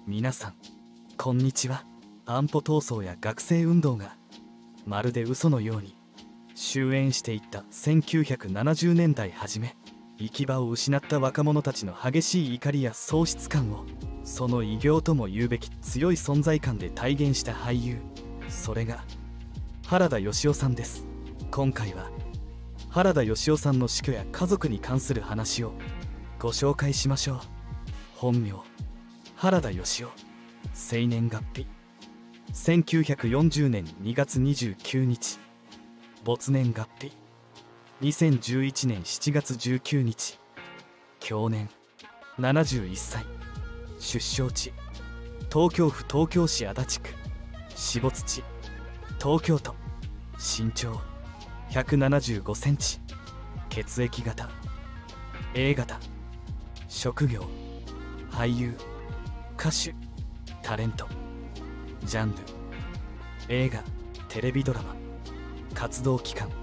皆さんこんにちは。安保闘争や学生運動がまるで嘘のように終焉していった1970年代初め、行き場を失った若者たちの激しい怒りや喪失感をその偉業とも言うべき強い存在感で体現した俳優、それが原田芳雄さんです。今回は原田芳雄さんの死去や家族に関する話をご紹介しましょう。本名原田芳雄、生年月日1940年2月29日、没年月日2011年7月19日、享年71歳、出生地東京府東京市足立区、死没地東京都、身長175センチ、血液型 A 型、職業俳優、歌手、タレント、ジャンル映画・テレビドラマ、活動期間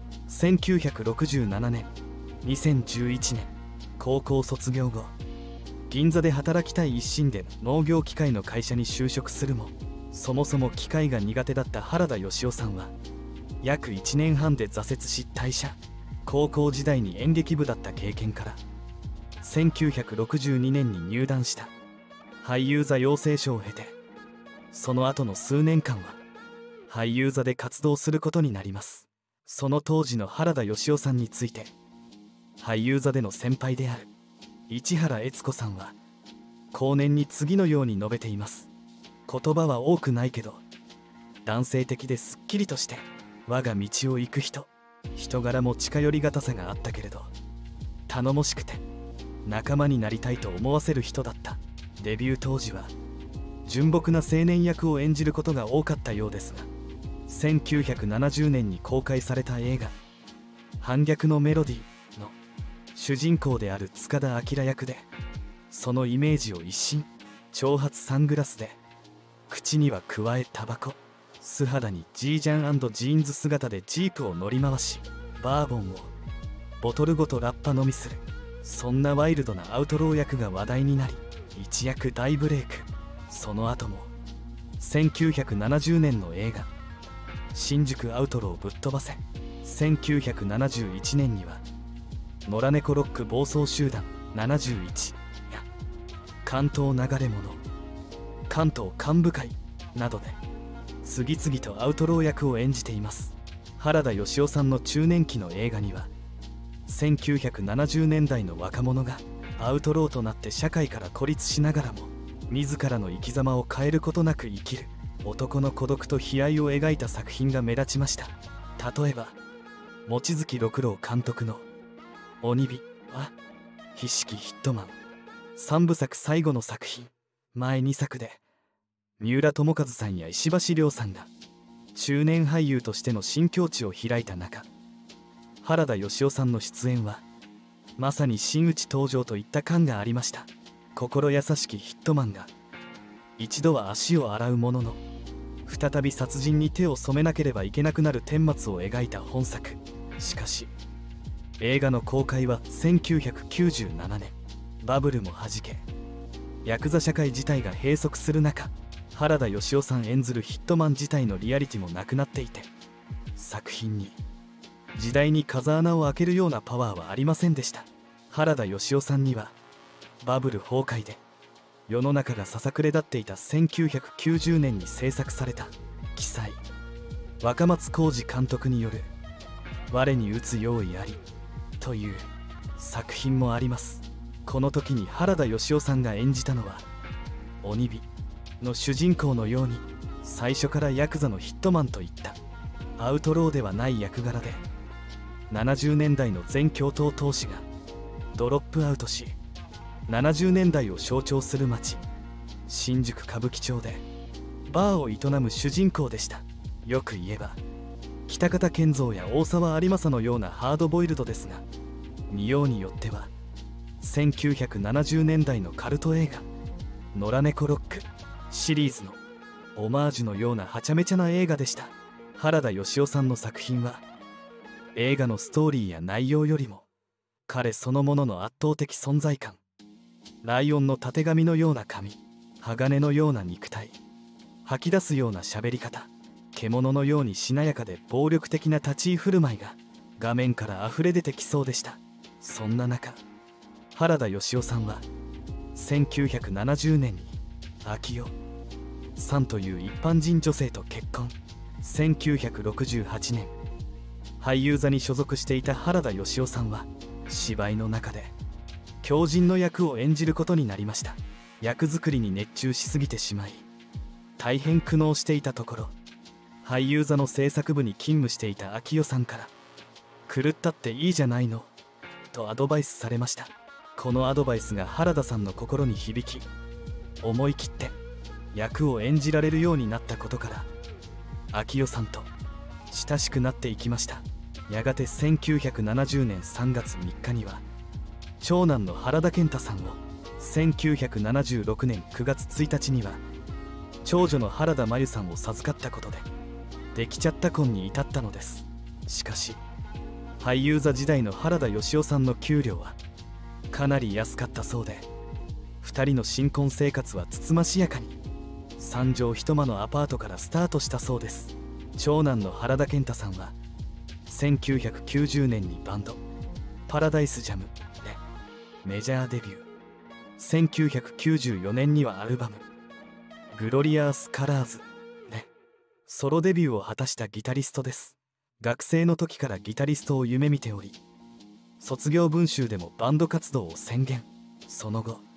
1967年2011年、高校卒業後銀座で働きたい一心で農業機械の会社に就職するも、そもそも機械が苦手だった原田芳雄さんは約1年半で挫折し退社。高校時代に演劇部だった経験から1962年に入団した俳優座養成所を経て、その後の数年間は俳優座で活動することになります。その当時の原田芳雄さんについて、俳優座での先輩である市原悦子さんは後年に次のように述べています。言葉は多くないけど男性的ですっきりとして我が道を行く人、人柄も近寄りがたさがあったけれど頼もしくて仲間になりたいと思わせる人だった。デビュー当時は純朴な青年役を演じることが多かったようですが、1970年に公開された映画「反逆のメロディー」の主人公である塚田彰役でそのイメージを一新。長髪サングラスで口にはくわえタバコ、素肌にジージャン&ジーンズ姿でジープを乗り回し、バーボンをボトルごとラッパ飲みする、そんなワイルドなアウトロー役が話題になり一躍大ブレイク。その後も1970年の映画「新宿アウトローぶっ飛ばせ」、1971年には「野良猫ロック暴走集団71」や「関東流れ者」「関東幹部会」などで次々とアウトロー役を演じています。原田芳雄さんの中年期の映画には1970年代の若者がアウトローとなって社会から孤立しながらも自らの生き様を変えることなく生きる男の孤独と悲哀を描いた作品が目立ちました。例えば望月六郎監督の「鬼火」は筆式ヒットマン3部作最後の作品。前2作で三浦友和さんや石橋凌さんが中年俳優としての新境地を開いた中、原田芳雄さんの出演はまさに真打ち登場といった感がありました。心優しきヒットマンが一度は足を洗うものの再び殺人に手を染めなければいけなくなる顛末を描いた本作。しかし映画の公開は1997年、バブルもはじけヤクザ社会自体が閉塞する中、原田芳雄さん演ずるヒットマン自体のリアリティもなくなっていて、作品に時代に風穴を開けるようなパワーはありませんでした。原田芳雄さんにはバブル崩壊で世の中がささくれ立っていた1990年に制作された「奇才」、若松浩二監督による「我に打つ用意あり」という作品もあります。この時に原田芳雄さんが演じたのは鬼火の主人公のように最初からヤクザのヒットマンといったアウトローではない役柄で、70年代の全共闘闘士がドロップアウトし70年代を象徴する街新宿歌舞伎町でバーを営む主人公でした。よく言えば北方謙三や大沢有正のようなハードボイルドですが、見ようによっては1970年代のカルト映画「野良猫ロック」シリーズのオマージュのようなはちゃめちゃな映画でした。原田芳雄さんの作品は映画のストーリーや内容よりも彼そのものの圧倒的存在感、ライオンのたてがみのような髪、 鋼のような肉体、吐き出すような喋り方、獣のようにしなやかで暴力的な立ち居振る舞いが画面から溢れ出てきそうでした。そんな中、原田芳雄さんは1970年に昭代さんという一般人女性と結婚。1968年、俳優座に所属していた原田芳雄さんは芝居の中で狂人の役を演じることになりました。役作りに熱中しすぎてしまい大変苦悩していたところ、俳優座の制作部に勤務していた昭代さんから「狂ったっていいじゃないの」とアドバイスされました。このアドバイスが原田さんの心に響き、思い切って役を演じられるようになったことから昭代さんと親しくなっていきました。やがて1970年3月3日には長男の原田健太さんを、1976年9月1日には長女の原田真由さんを授かったことでできちゃった婚に至ったのです。しかし俳優座時代の原田芳雄さんの給料はかなり安かったそうで、2人の新婚生活はつつましやかに3畳一間のアパートからスタートしたそうです。長男の原田健太さんは1990年にバンドパラダイスジャムでメジャーデビュー。1994年にはアルバムグロリアースカラーズでソロデビューを果たしたギタリストです。学生の時からギタリストを夢見ており、卒業文集でもバンド活動を宣言。その後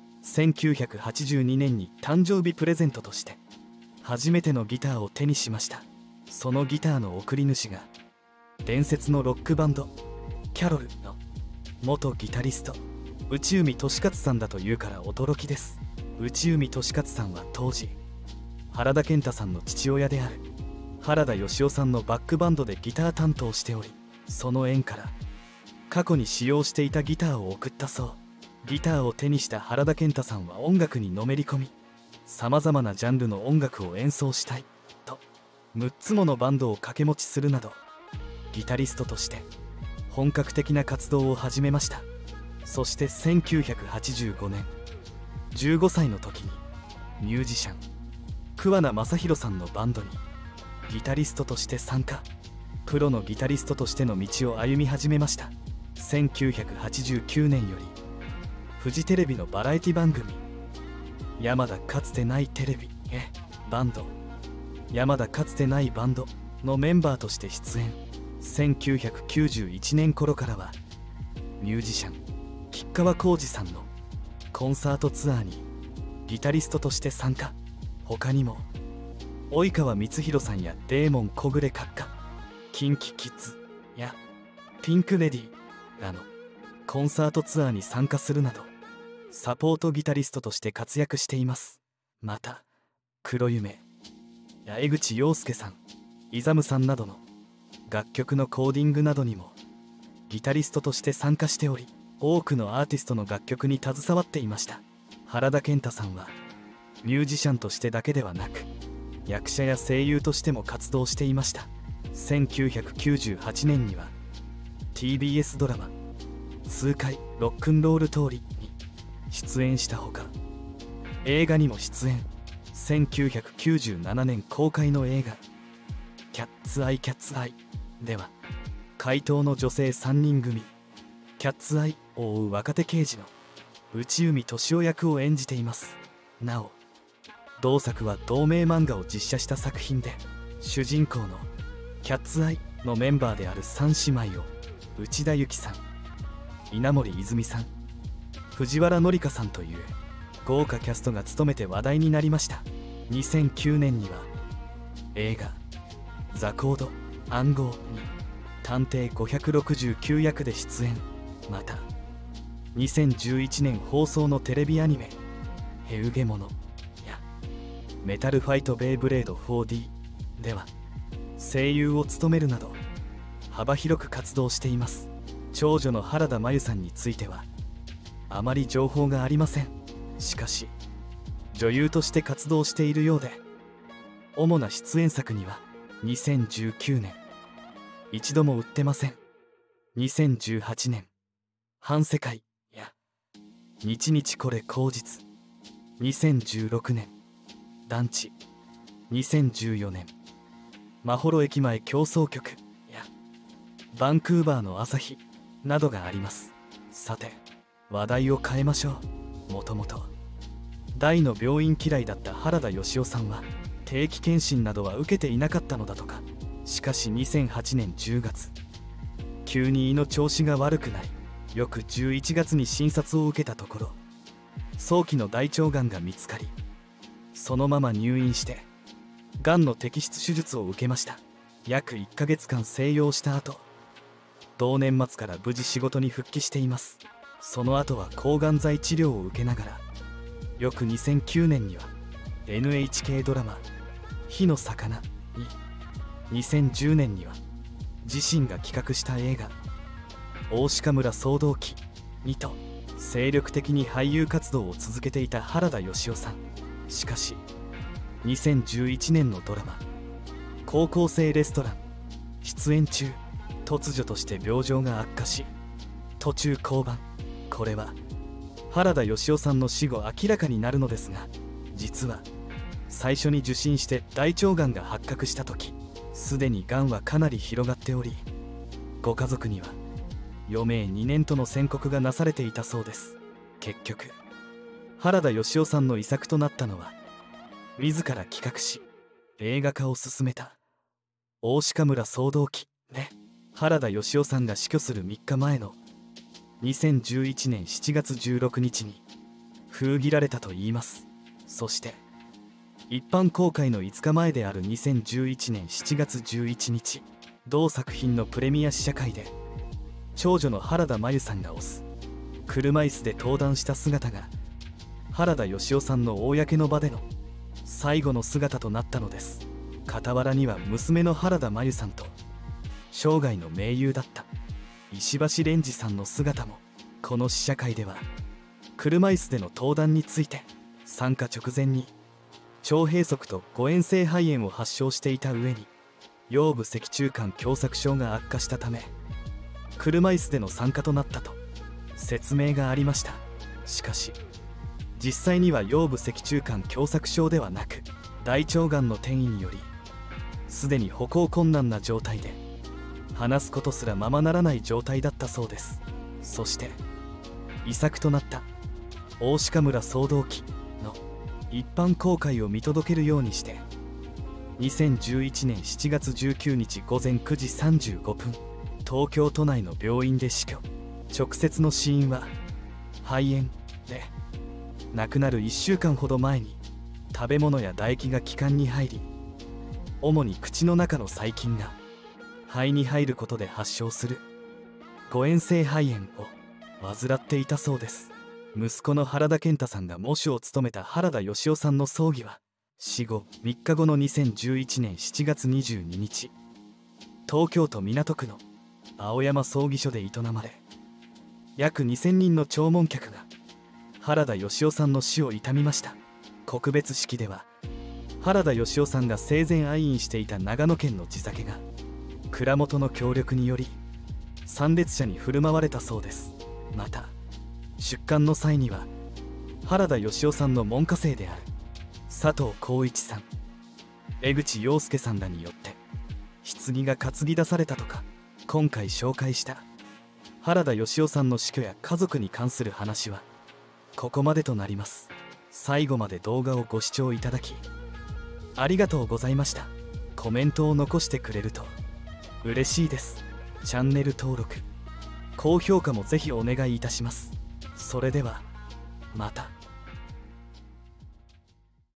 1982年に誕生日プレゼントとして初めてのギターを手にしました。そのギターの送り主が伝説のロックバンドキャロルの元ギタリスト内海俊勝さんだというから驚きです。内海俊勝さんは当時原田健太さんの父親である原田芳雄さんのバックバンドでギター担当しており、その縁から過去に使用していたギターを送ったそう。ギターを手にした原田健太さんは音楽にのめり込み、さまざまなジャンルの音楽を演奏したいと6つものバンドを掛け持ちするなどギタリストとして本格的な活動を始めました。そして1985年15歳の時にミュージシャン桑名正宏さんのバンドにギタリストとして参加。プロのギタリストとしての道を歩み始めました。1989年よりフジテレビのバラエティ番組「山田かつてないテレビ」へバンド「山田かつてないバンド」のメンバーとして出演。1991年頃からはミュージシャン吉川晃司さんのコンサートツアーにギタリストとして参加。他にも及川光博さんやデーモン小暮閣下、キンキキッズやピンク・レディーらのコンサートツアーに参加するなどサポートギタリストとして活躍しています。また黒夢や江口洋介さん、イザムさんなどの楽曲のコーディングなどにもギタリストとして参加しており、多くのアーティストの楽曲に携わっていました。原田健太さんはミュージシャンとしてだけではなく役者や声優としても活動していました。1998年には TBS ドラマ「痛快ロックンロール通り」に出演したほか、映画にも出演。1997年公開の映画「キャッツアイキャッツアイ」では怪盗の女性3人組キャッツアイを追う若手刑事の内海俊夫役を演じています。なお同作は同名漫画を実写した作品で、主人公のキャッツアイのメンバーである3姉妹を内田有紀さん、稲森泉さん、藤原紀香さんという豪華キャストが務めて話題になりました。2009年には映画「ザ・コード暗号」に探偵569役で出演。また2011年放送のテレビアニメ「ヘウゲモノ」や「メタルファイトベイブレード 4D」では声優を務めるなど幅広く活動しています。長女の原田真由さんについてはあまり情報がありません。しかし女優として活動しているようで、主な出演作には2019年一度も売ってません。2018年反世界や日々これ口実、 2016年団地、2014年マホロ駅前競争局やバンクーバーの朝日などがあります。さて話題を変えましょう。もともと大の病院嫌いだった原田芳雄さんは定期検診などは受けていなかったのだとか。しかし2008年10月急に胃の調子が悪くなり、翌11月に診察を受けたところ早期の大腸がんが見つかり、そのまま入院してがんの摘出手術を受けました。約1ヶ月間静養した後、同年末から無事仕事に復帰しています。その後は抗がん剤治療を受けながら、翌2009年には NHK ドラマ「火の魚」に、2010年には自身が企画した映画「大鹿村騒動記」にと精力的に俳優活動を続けていた原田芳雄さん。しかし2011年のドラマ「高校生レストラン」出演中、突如として病状が悪化し途中降板。これは原田芳雄さんの死後明らかになるのですが、実は最初に受診して大腸がんが発覚した時、すでにがんはかなり広がっており、ご家族には余命2年との宣告がなされていたそうです。結局原田芳雄さんの遺作となったのは、自ら企画し映画化を進めた「大鹿村騒動記」で、原田芳雄さんが死去する3日前の2011年7月16日に封切られたといいます。そして一般公開の5日前である2011年7月11日、同作品のプレミア試写会で長女の原田真由さんが推す車椅子で登壇した姿が原田芳雄さんの公の場での最後の姿となったのです。傍らには娘の原田真由さんと生涯の盟友だった石橋蓮司さんの姿も。この試写会では車椅子での登壇について、参加直前に腸閉塞と誤嚥性肺炎を発症していた上に腰部脊柱管狭窄症が悪化したため車椅子での参加となったと説明がありました。しかし実際には腰部脊柱管狭窄症ではなく、大腸がんの転移によりすでに歩行困難な状態で話すことすらままならない状態だったそうです。そして遺作となった「大鹿村騒動記」の一般公開を見届けるようにして2011年7月19日午前9時35分東京都内の病院で死去。直接の死因は肺炎で、亡くなる1週間ほど前に食べ物や唾液が気管に入り、主に口の中の細菌が肺に入ることで発症する誤嚥性肺炎を患っていたそうです。息子の原田健太さんが喪主を務めた原田芳雄さんの葬儀は死後3日後の2011年7月22日東京都港区の青山葬儀所で営まれ、約2000人の弔問客が原田芳雄さんの死を悼みました。告別式では原田芳雄さんが生前愛飲していた長野県の地酒が蔵元の協力により参列者に振る舞われたそうです。また出棺の際には原田芳雄さんの門下生である佐藤浩一さん、江口洋介さんらによって棺が担ぎ出されたとか。今回紹介した原田芳雄さんの死去や家族に関する話はここまでとなります。最後まで動画をご視聴いただきありがとうございました。コメントを残してくれると嬉しいです。チャンネル登録、高評価もぜひお願いいたします。それではまた。